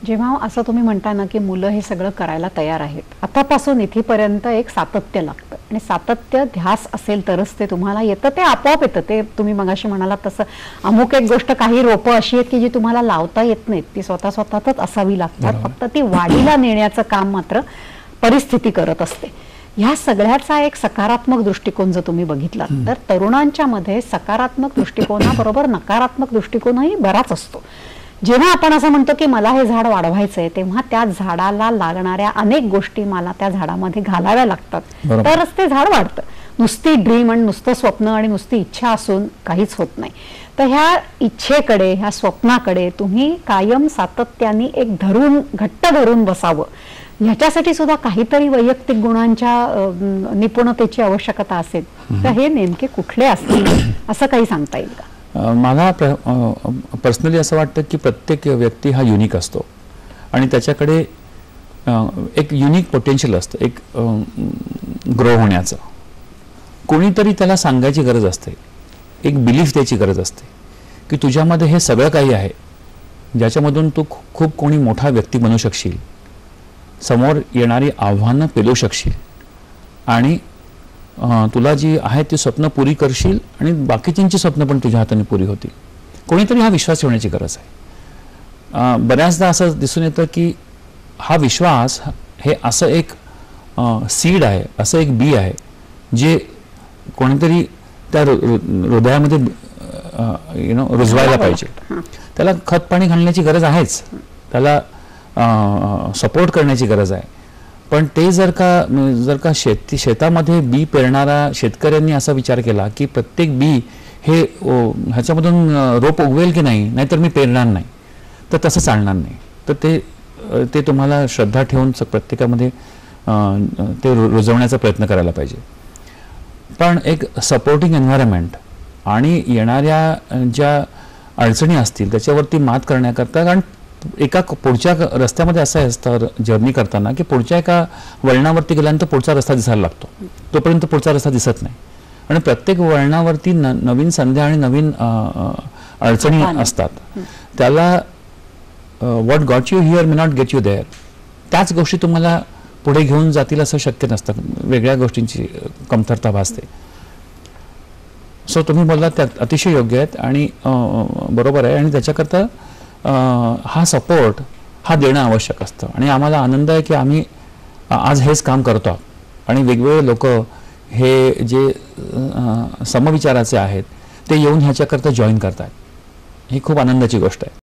जेव्हा असं तुम्ही म्हणता ना की मुलं हे सगळं करायला तयार आहेत, आतापासून इथेपर्यंत एक सातत्य लागतं आणि सातत्य ध्यास असेल तरच ते तुम्हाला येतं, ते आपोआप येतं. ते तुम्ही मगाशी म्हणालात तसं अमुक एक गोष्ट, काही रोपं अशी आहेत की जी तुम्हाला लावता येत नाहीत, ती स्वतःच असावी लागतात. फक्त ती वाढीला नेण्याचं काम मात्र परिस्थिती करत असते. ह्या सगळ्याचा एक सकारात्मक दृष्टिकोन जर तुम्ही बघितलात तर तरुणांच्या मध्ये सकारात्मक दृष्टिकोनाबरोबर नकारात्मक दृष्टिकोनही बराच असतो. जेव्हा आपण असं म्हणतो की मला हे झाड वाढवायचंय, तेव्हा त्या झाडाला लागणाऱ्या अनेक गोष्टी मला त्या झाडामध्ये घालाव्या लागतात, तरच ते झाड वाढतं. नुसती ड्रीम आणि नुसतं स्वप्न आणि नुसती इच्छा असून काहीच होत नाही. तर ह्या इच्छेकडे, ह्या स्वप्नाकडे तुम्ही कायम सातत्याने एक घट्ट धरून बसावं. ह्याच्यासाठी सुद्धा काहीतरी वैयक्तिक गुणांच्या निपुणतेची आवश्यकता असेल. तर हे नेमके कुठले असतील असं काही सांगता येईल का? मला पर्सनली असं वाटतं की प्रत्येक व्यक्ती हा युनिक असतो आणि त्याच्याकडे एक युनिक पोटेन्शियल असतं, एक ग्रो होण्याचं. कोणीतरी त्याला सांगायची गरज असते, एक बिलीफ द्यायची गरज असते की तुझ्यामध्ये हे सगळं काही आहे, ज्याच्यामधून तू खूप कोणी मोठा व्यक्ती बनू शकशील, समोर येणारी आव्हानं पेलू शकशील आणि तुला जी आहे ती स्वप्न पुरी करशील आणि बाकीच्यांची स्वप्न पण तुझ्या हाताने पुरी होतील. कोणीतरी हा विश्वास ठेवण्याची गरज आहे. बऱ्याचदा असं दिसून येतं की हा विश्वास हे असं एक सीड आहे, असं एक बी आहे जे कोणीतरी त्या हृदयामध्ये रुजवायला पाहिजे. त्याला खत पाणी घालण्याची गरज आहेच, त्याला सपोर्ट करण्याची गरज आहे. पण ते जर का शेतामध्ये बी पेरणारा शेतकऱ्यांनी असा विचार केला की प्रत्येक बी हे ह्याच्यामधून रोप उगवेल की नाही, नाहीतर मी पेरणार नाही, तर तसं चालणार नाही. तर ते तुम्हाला श्रद्धा ठेवून प्रत्येकामध्ये ते रुजवण्याचा प्रयत्न करायला पाहिजे. पण एक सपोर्टिंग एन्व्हायरमेंट आणि येणाऱ्या ज्या अडचणी असतील त्याच्यावरती मात करण्याकरता, कारण एका पुढच्या रस्त्यामध्ये असं असतं जर्नी करताना की पुढच्या एका वळणावरती गेल्यानंतर पुढचा रस्ता दिसायला लागतो, तोपर्यंत पुढचा रस्ता दिसत नाही. आणि प्रत्येक वळणावरती नवीन संध्या आणि नवीन अडचणी असतात. त्याला what got you here may not get you there, त्याच गोष्टी तुम्हाला पुढे घेऊन जातील असं शक्य नसतं, वेगळ्या गोष्टींची कमतरता भासते. सो तुम्ही बोललात त्यात अतिशय योग्य आहेत आणि बरोबर आहे. आणि त्याच्याकरता हा सपोर्ट हा देणं आवश्यक असतं. आणि आम्हाला आनंद आहे की आम्ही आज हेच काम करतो आणि वेगवेगळे लोक हे जे समविचाराचे आहेत ते येऊन ह्याच्याकरता जॉईन करतात. ही खूप आनंदाची गोष्ट आहे.